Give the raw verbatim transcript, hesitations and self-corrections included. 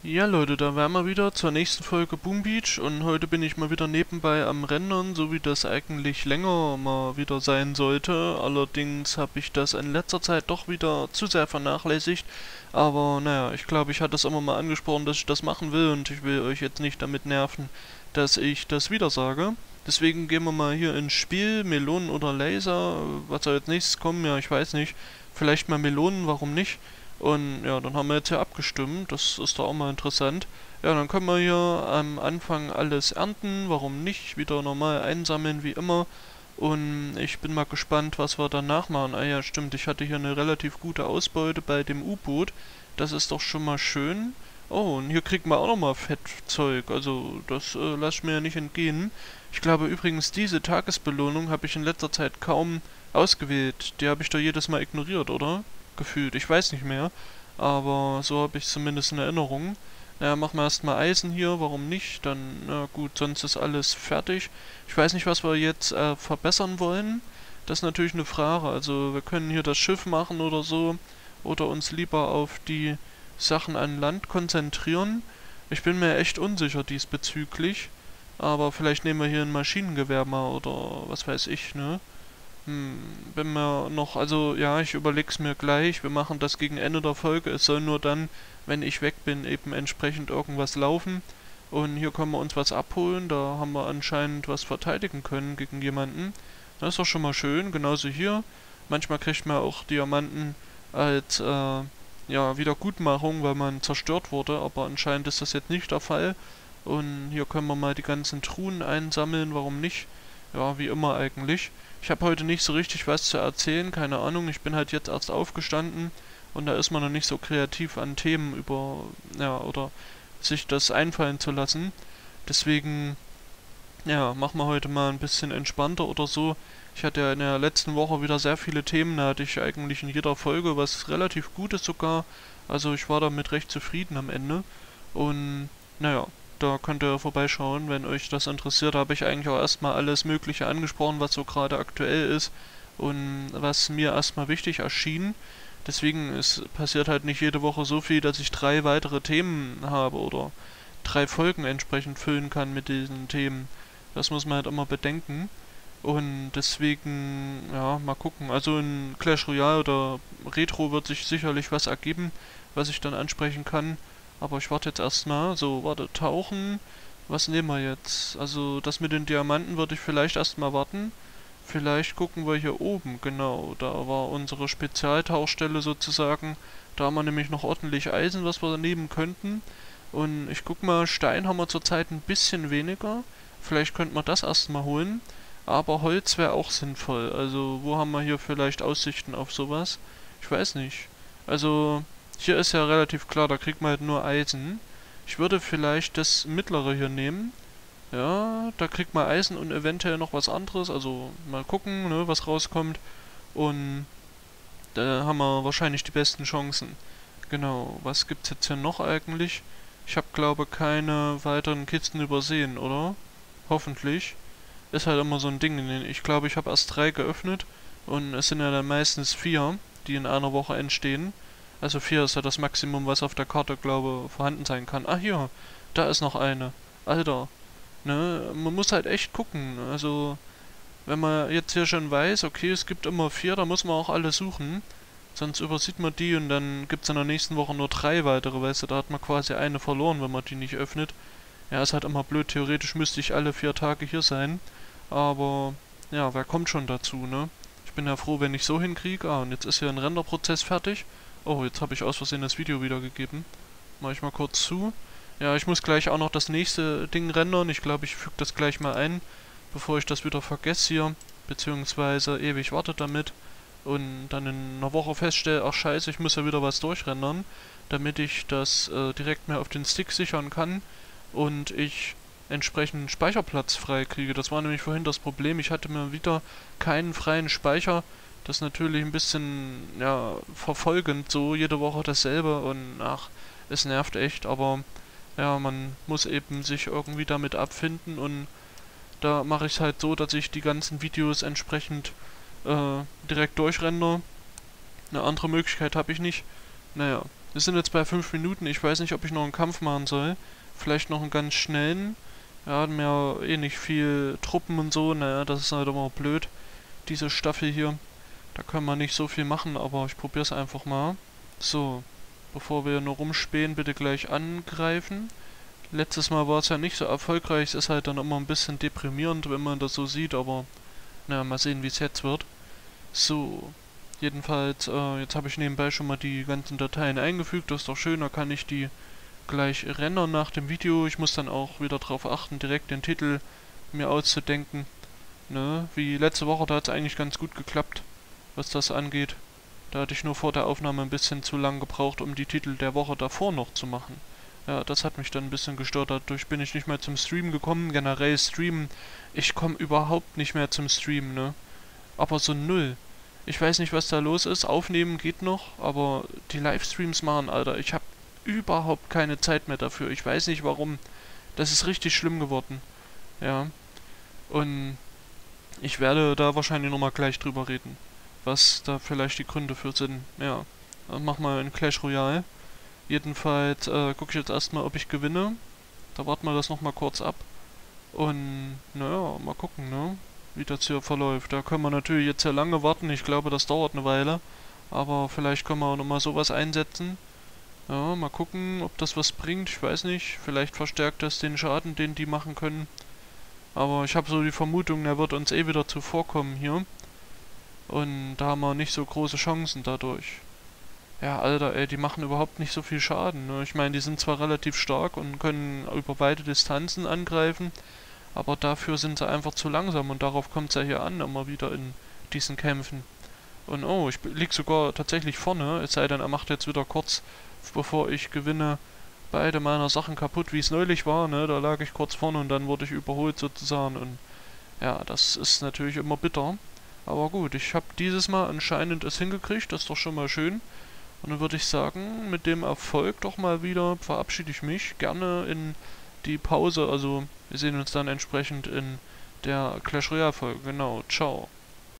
Ja Leute, da wären wir wieder zur nächsten Folge Boom Beach und heute bin ich mal wieder nebenbei am Rendern, so wie das eigentlich länger mal wieder sein sollte. Allerdings habe ich das in letzter Zeit doch wieder zu sehr vernachlässigt. Aber naja, ich glaube, ich hatte es immer mal angesprochen, dass ich das machen will und ich will euch jetzt nicht damit nerven, dass ich das wieder sage. Deswegen gehen wir mal hier ins Spiel, Melonen oder Laser. Was soll als nächstes kommen? Ja, ich weiß nicht. Vielleicht mal Melonen, warum nicht? Und ja, dann haben wir jetzt hier abgestimmt. Das ist doch auch mal interessant. Ja, dann können wir hier am Anfang alles ernten. Warum nicht? Wieder normal einsammeln wie immer. Und ich bin mal gespannt, was wir danach machen. Ah ja, stimmt. Ich hatte hier eine relativ gute Ausbeute bei dem U-Boot. Das ist doch schon mal schön. Oh, und hier kriegt man auch nochmal Fettzeug. Also, das äh, lasse ich mir ja nicht entgehen. Ich glaube übrigens, diese Tagesbelohnung habe ich in letzter Zeit kaum ausgewählt. Die habe ich doch jedes Mal ignoriert, oder? Gefühlt. Ich weiß nicht mehr. Aber so habe ich zumindest in Erinnerung. Naja, machen wir erstmal Eisen hier, warum nicht? Dann, na gut, sonst ist alles fertig. Ich weiß nicht, was wir jetzt äh, verbessern wollen. Das ist natürlich eine Frage. Also wir können hier das Schiff machen oder so. Oder uns lieber auf die Sachen an Land konzentrieren. Ich bin mir echt unsicher diesbezüglich. Aber vielleicht nehmen wir hier ein Maschinengewehr mal oder was weiß ich, ne? Hm, bin mir noch, also ja, ich überleg's mir gleich. Wir machen das gegen Ende der Folge. Es soll nur dann, wenn ich weg bin, eben entsprechend irgendwas laufen. Und hier können wir uns was abholen. Da haben wir anscheinend was verteidigen können gegen jemanden. Das ist doch schon mal schön. Genauso hier. Manchmal kriegt man auch Diamanten als äh, ja, Wiedergutmachung, weil man zerstört wurde. Aber anscheinend ist das jetzt nicht der Fall. Und hier können wir mal die ganzen Truhen einsammeln. Warum nicht? Ja, wie immer eigentlich. Ich habe heute nicht so richtig was zu erzählen, keine Ahnung. Ich bin halt jetzt erst aufgestanden und da ist man noch nicht so kreativ an Themen über, ja, oder sich das einfallen zu lassen. Deswegen, ja, machen wir heute mal ein bisschen entspannter oder so. Ich hatte ja in der letzten Woche wieder sehr viele Themen, da hatte ich eigentlich in jeder Folge was relativ Gutes sogar. Also ich war damit recht zufrieden am Ende. Und naja, da könnt ihr vorbeischauen, wenn euch das interessiert. Da habe ich eigentlich auch erstmal alles Mögliche angesprochen, was so gerade aktuell ist und was mir erstmal wichtig erschien. Deswegen es passiert halt nicht jede Woche so viel, dass ich drei weitere Themen habe oder drei Folgen entsprechend füllen kann mit diesen Themen. Das muss man halt immer bedenken. Und deswegen, ja, mal gucken. Also in Clash Royale oder Retro wird sich sicherlich was ergeben, was ich dann ansprechen kann. Aber ich warte jetzt erstmal. So, warte, tauchen. Was nehmen wir jetzt? Also das mit den Diamanten würde ich vielleicht erstmal warten. Vielleicht gucken wir hier oben, genau. Da war unsere Spezialtauchstelle sozusagen. Da haben wir nämlich noch ordentlich Eisen, was wir nehmen könnten. Und ich guck mal, Stein haben wir zurzeit ein bisschen weniger. Vielleicht könnten wir das erstmal holen. Aber Holz wäre auch sinnvoll. Also, wo haben wir hier vielleicht Aussichten auf sowas? Ich weiß nicht. Also, hier ist ja relativ klar, da kriegt man halt nur Eisen. Ich würde vielleicht das mittlere hier nehmen. Ja, da kriegt man Eisen und eventuell noch was anderes. Also, mal gucken, ne, was rauskommt. Und da haben wir wahrscheinlich die besten Chancen. Genau, was gibt's jetzt hier noch eigentlich? Ich habe glaube keine weiteren Kisten übersehen, oder? Hoffentlich. Ist halt immer so ein Ding. Ich glaube, ich habe erst drei geöffnet und es sind ja dann meistens vier, die in einer Woche entstehen. Also vier ist ja das Maximum, was auf der Karte, glaube vorhanden sein kann. Ah, hier, da ist noch eine. Alter, ne, man muss halt echt gucken. Also, wenn man jetzt hier schon weiß, okay, es gibt immer vier, da muss man auch alle suchen. Sonst übersieht man die und dann gibt es in der nächsten Woche nur drei weitere, weißt du, da hat man quasi eine verloren, wenn man die nicht öffnet. Ja, ist halt immer blöd, theoretisch müsste ich alle vier Tage hier sein. Aber, ja, wer kommt schon dazu, ne? Ich bin ja froh, wenn ich so hinkriege. Ah, und jetzt ist hier ein Renderprozess fertig. Oh, jetzt habe ich aus Versehen das Video wiedergegeben. Mach ich mal kurz zu. Ja, ich muss gleich auch noch das nächste Ding rendern. Ich glaube, ich füge das gleich mal ein, bevor ich das wieder vergesse hier. Beziehungsweise ewig wartet damit. Und dann in einer Woche feststelle, ach scheiße, ich muss ja wieder was durchrendern, damit ich das äh, direkt mehr auf den Stick sichern kann und ich entsprechend Speicherplatz frei kriege. Das war nämlich vorhin das Problem. Ich hatte mir wieder keinen freien Speicher. Das ist natürlich ein bisschen, ja, verfolgend so, jede Woche dasselbe und ach, es nervt echt, aber ja, man muss eben sich irgendwie damit abfinden und da mache ich es halt so, dass ich die ganzen Videos entsprechend äh, direkt durchrender. Eine andere Möglichkeit habe ich nicht. Naja, Wir sind jetzt bei fünf Minuten. Ich weiß nicht, ob ich noch einen Kampf machen soll. Vielleicht noch einen ganz schnellen. Ja, mehr eh nicht viel Truppen und so. Naja, das ist halt immer blöd. Diese Staffel hier. Da können wir nicht so viel machen, aber ich probiere es einfach mal. So, bevor wir nur rumspähen, bitte gleich angreifen. Letztes Mal war es ja nicht so erfolgreich. Es ist halt dann immer ein bisschen deprimierend, wenn man das so sieht, aber naja, mal sehen, wie es jetzt wird. So, jedenfalls, äh, jetzt habe ich nebenbei schon mal die ganzen Dateien eingefügt. Das ist doch schön, da kann ich die gleich rendern nach dem Video. Ich muss dann auch wieder darauf achten, direkt den Titel mir auszudenken. Ne, wie letzte Woche, da hat es eigentlich ganz gut geklappt, was das angeht. Da hatte ich nur vor der Aufnahme ein bisschen zu lang gebraucht, um die Titel der Woche davor noch zu machen. Ja, das hat mich dann ein bisschen gestört. Dadurch bin ich nicht mehr zum Streamen gekommen. Generell Streamen. Ich komme überhaupt nicht mehr zum Streamen, ne? Aber so null. Ich weiß nicht, was da los ist. Aufnehmen geht noch, aber die Livestreams machen, Alter. Ich habe überhaupt keine Zeit mehr dafür. Ich weiß nicht warum. Das ist richtig schlimm geworden. Ja. Und ich werde da wahrscheinlich nochmal gleich drüber reden. Was da vielleicht die Gründe für sind. Ja. Dann mach mal in Clash Royale. Jedenfalls äh, gucke ich jetzt erstmal, ob ich gewinne. Da warten wir das nochmal kurz ab. Und naja, mal gucken, ne? Wie das hier verläuft. Da können wir natürlich jetzt sehr lange warten. Ich glaube, das dauert eine Weile. Aber vielleicht können wir auch nochmal sowas einsetzen. Ja, mal gucken, ob das was bringt. Ich weiß nicht. Vielleicht verstärkt das den Schaden, den die machen können. Aber ich habe so die Vermutung, der wird uns eh wieder zuvorkommen hier. Und da haben wir nicht so große Chancen dadurch. Ja, Alter, ey, die machen überhaupt nicht so viel Schaden, ne? Ich meine, die sind zwar relativ stark und können über weite Distanzen angreifen, aber dafür sind sie einfach zu langsam und darauf kommt es ja hier an, immer wieder in diesen Kämpfen. Und oh, ich lieg sogar tatsächlich vorne, es sei denn, er macht jetzt wieder kurz, bevor ich gewinne, beide meiner Sachen kaputt, wie es neulich war, ne? Da lag ich kurz vorne und dann wurde ich überholt sozusagen und ja, das ist natürlich immer bitter. Aber gut, ich habe dieses Mal anscheinend es hingekriegt, das ist doch schon mal schön. Und dann würde ich sagen, mit dem Erfolg doch mal wieder verabschiede ich mich gerne in die Pause. Also wir sehen uns dann entsprechend in der Clash Royale Folge. Genau, ciao.